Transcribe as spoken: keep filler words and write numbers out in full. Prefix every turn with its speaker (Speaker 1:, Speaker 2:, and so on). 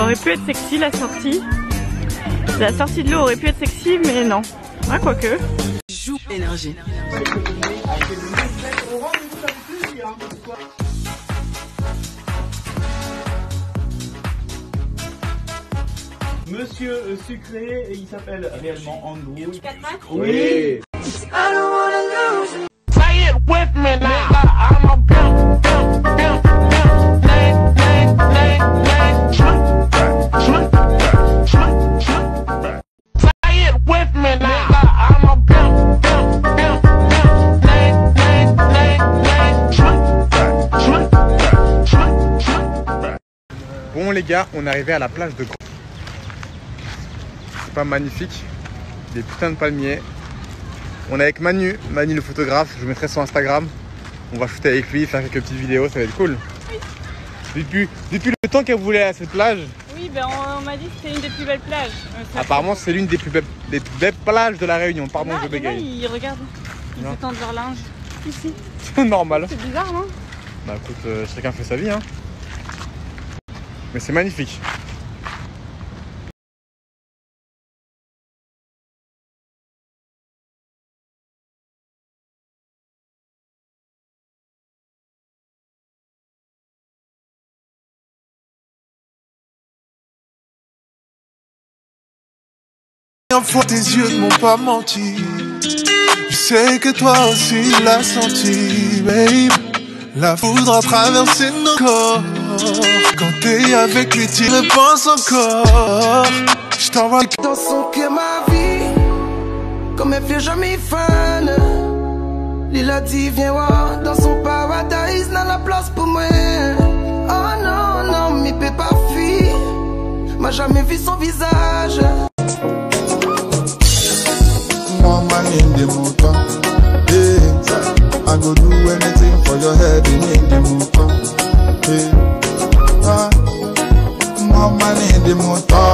Speaker 1: aurait pu être sexy la sortie. La sortie de l'eau aurait pu être sexy, mais non. Ah, quoique.
Speaker 2: Joue énergie.
Speaker 3: Monsieur euh, Sucré, et il s'appelle réellement Andrew.
Speaker 4: Oui.
Speaker 5: Bon les gars, on est arrivé à la plage de Grand. C'est pas magnifique, des putains de palmiers. On est avec Manu, Manu le photographe, je vous mettrai son Instagram. On va shooter avec lui, faire quelques petites vidéos, ça va être cool.
Speaker 1: Oui.
Speaker 5: Depuis, depuis le temps qu'elle voulait à cette plage.
Speaker 1: Oui, ben on, on m'a dit que c'était une des plus belles plages. Euh,
Speaker 5: Apparemment c'est l'une des plus belles, des plus belles plages de la Réunion, pardon
Speaker 1: là,
Speaker 5: je bégaye.
Speaker 1: Là, ils regardent, ils
Speaker 5: Non.
Speaker 1: étendent leur linge. Ici.
Speaker 5: C'est normal.
Speaker 1: C'est bizarre, non?
Speaker 5: Bah écoute, euh, chacun fait sa vie hein. Mais c'est magnifique.
Speaker 6: Fois tes yeux ne m'ont pas menti. Je sais que toi aussi l'as senti, babe. La foudre a traversé nos corps. Quand t'es avec lui, tu repenses encore. Je t'envoie
Speaker 7: dans son cœur ma vie, comme elle fait jamais fan. Il a dit viens voir dans son paradise, dans la place pour moi. Oh non non, mais peut pas fuir. M'a jamais vu son visage.
Speaker 6: man in the motor. Yeah, I go do anything for your head in the motor. Yeah, ah, more man in the motor.